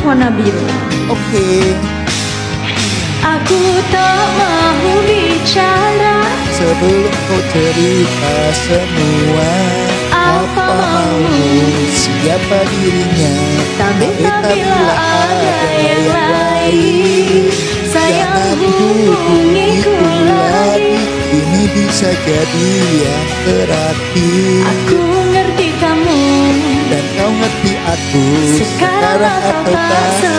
warna biru. Oke. Aku tak mau bicara Sebelum kau cerita semua apa maumu, siapa dirinya. Tapi bila ada yang lain, sayang hubungiku lagi. Ini bisa jadi yang terakhir. Aku ngerti kamu dan kau ngerti aku. sekarang atau tak